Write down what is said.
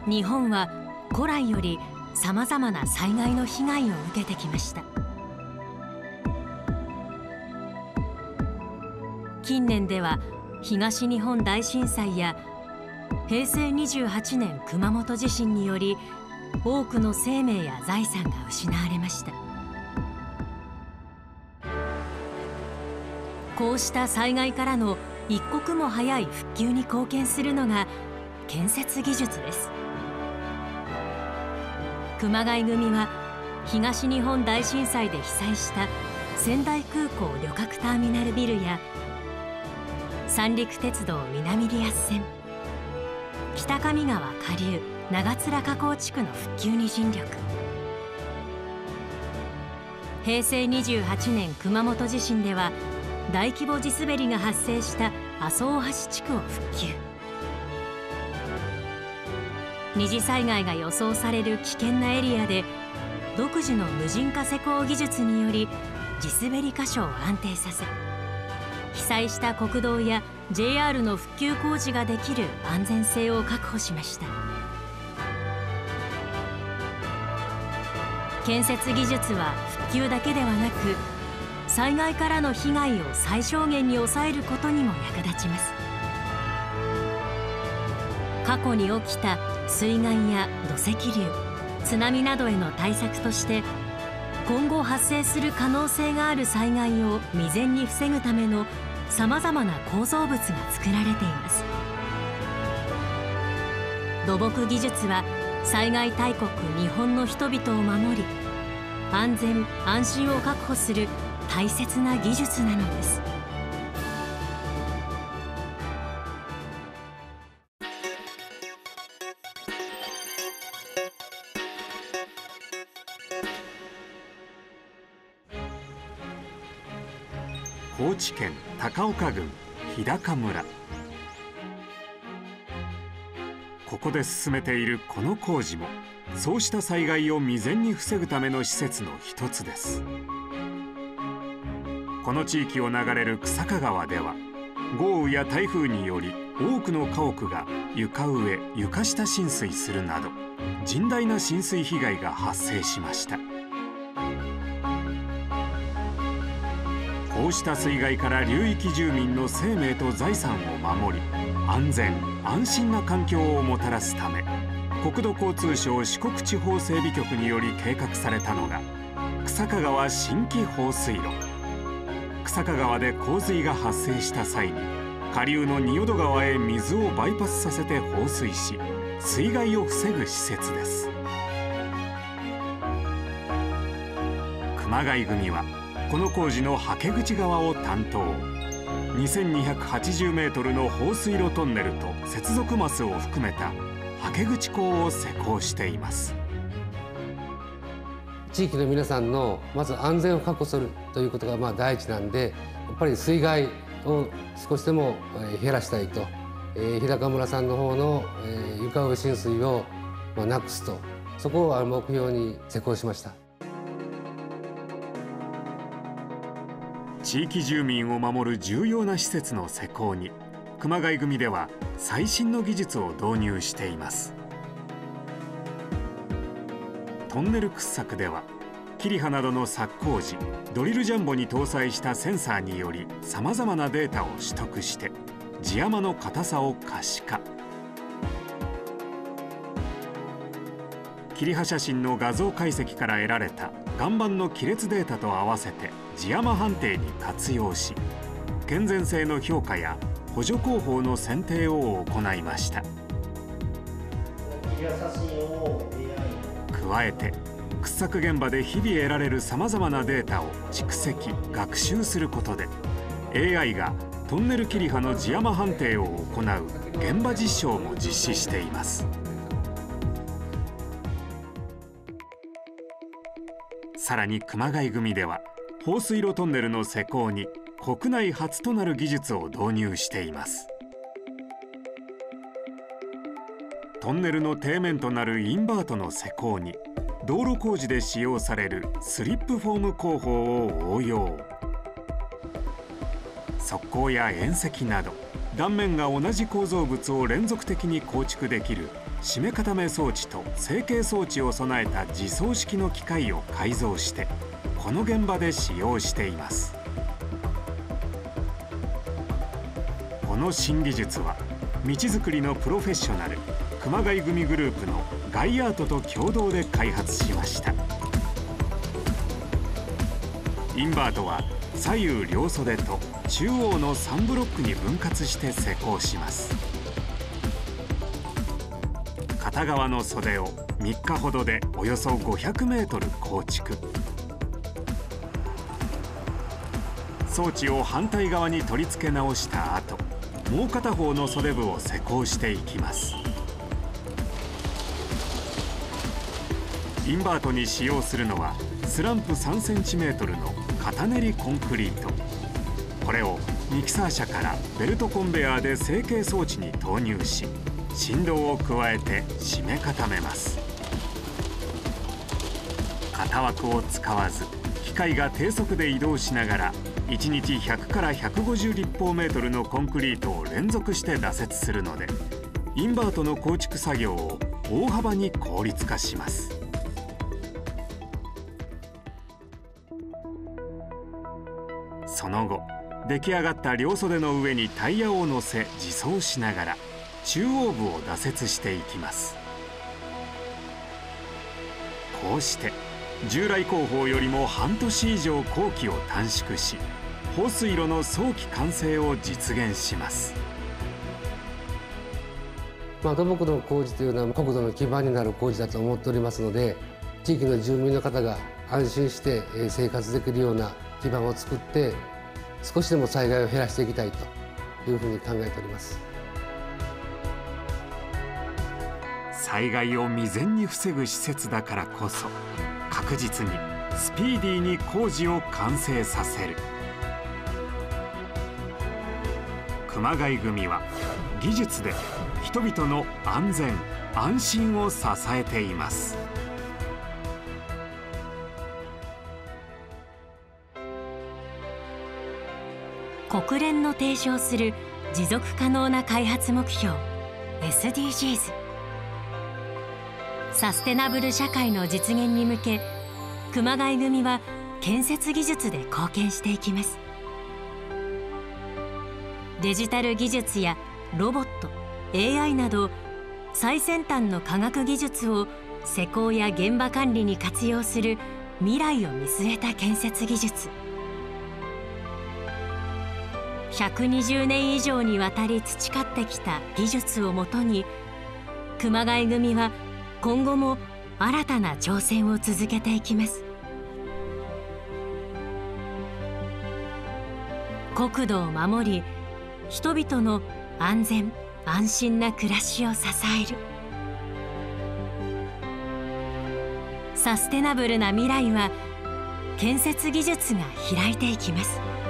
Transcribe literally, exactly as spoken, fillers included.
日本は古来よりさまざまな災害の被害を受けてきました。近年では東日本大震災やへいせいにじゅうはちねん熊本地震により多くの生命や財産が失われました。こうした災害からの一刻も早い復旧に貢献するのが建設技術です。熊谷組は東日本大震災で被災した仙台空港旅客ターミナルビルや三陸鉄道南リアス線、北上川下流長津河口地区の復旧に尽力。へいせいにじゅうはちねん熊本地震では大規模地滑りが発生した阿蘇大橋地区を復旧。二次災害が予想される危険なエリアで独自の無人化施工技術により地滑り箇所を安定させ、被災した国道や ジェイアール の復旧工事ができる安全性を確保しました。建設技術は復旧だけではなく、災害からの被害を最小限に抑えることにも役立ちます。過去に起きた水害や土石流、津波などへの対策として、今後発生する可能性がある災害を未然に防ぐためのさまざまな構造物が作られています。土木技術は災害大国日本の人々を守り、安全安心を確保する大切な技術なのです。 高知県高岡郡日高村。ここで進めているこの工事も、そうした災害を未然に防ぐための施設の一つです。この地域を流れる草加川では、豪雨や台風により多くの家屋が床上・床下浸水するなど甚大な浸水被害が発生しました。こうした水害から流域住民の生命と財産を守り、安全安心な環境をもたらすため、国土交通省四国地方整備局により計画されたのが草加川新規放水路。草加川で洪水が発生した際に、下流の仁淀川へ水をバイパスさせて放水し、水害を防ぐ施設です。熊谷組はこの工事のはけ口側を担当。にせんにひゃくはちじゅうメートルの放水路トンネルと接続マスを含めたはけ口工を施工しています。 地域の皆さんのまず安全を確保するということがまあ第一なんで、やっぱり水害を少しでも減らしたいと、えー、日高村さんの方の、えー、床上浸水をまあなくすと、そこを目標に施工しました。 地域住民を守る重要な施設の施工に、熊谷組では最新の技術を導入しています。トンネル掘削では切刃などの削工時、ドリルジャンボに搭載したセンサーによりさまざまなデータを取得して地山の硬さを可視化。切刃写真の画像解析から得られた岩盤の亀裂データと合わせて地山判定に活用し、健全性の評価や補助工法の選定を行いました。加えて掘削現場で日々得られるさまざまなデータを蓄積・学習することで、 エーアイ がトンネル切刃の地山判定を行う現場実証も実施しています。さらに熊谷組では放水路トンネルの施工に国内初となる技術を導入しています。トンネルの底面となるインバートの施工に道路工事で使用されるスリップフォーム工法を応用。側溝や縁石など断面が同じ構造物を連続的に構築できる締め固め装置と成形装置を備えた自走式の機械を改造してこの現場で使用しています。この新技術は道づくりのプロフェッショナル熊谷組グループのガイアートと共同で開発しました。インバートは左右両袖と中央のさんブロックに分割して施工します。片側の袖をみっかほどでおよそごひゃくメートル構築。装置を反対側に取り付け直した後、もう片方の袖部を施工していきます。インバートに使用するのはスランプさんセンチメートルの型練りコンクリート。これをミキサー車からベルトコンベヤーで成形装置に投入し、振動を加えて締め固めます。型枠を使わず機械が低速で移動しながらいちにちひゃくからひゃくごじゅう立方メートルのコンクリートを連続して打設するので、インバートの構築作業を大幅に効率化します。その後、出来上がった両袖の上にタイヤを乗せ自走しながら中央部を打設していきます。こうして従来工法よりも半年以上工期を短縮し、放水路の早期完成を実現します。 まあ、土木の工事というのは国土の基盤になる工事だと思っておりますので、地域の住民の方が安心して生活できるような基盤を作って少しでも災害を減らしていきたいというふうに考えております。 災害を未然に防ぐ施設だからこそ、確実にスピーディーに工事を完成させる。熊谷組は技術で人々の安全・安心を支えています。 国連の提唱する持続可能な開発目標 エスディージーズ、 サステナブル社会の実現に向け、熊谷組は建設技術で貢献していきます。デジタル技術やロボット、エーアイ など最先端の科学技術を施工や現場管理に活用する未来を見据えた建設技術。ひゃくにじゅうねん以上にわたり培ってきた技術をもとに、熊谷組は今後も新たな挑戦を続けていきます。国土を守り、人々の安全・安心な暮らしを支える。サステナブルな未来は建設技術が開いていきます。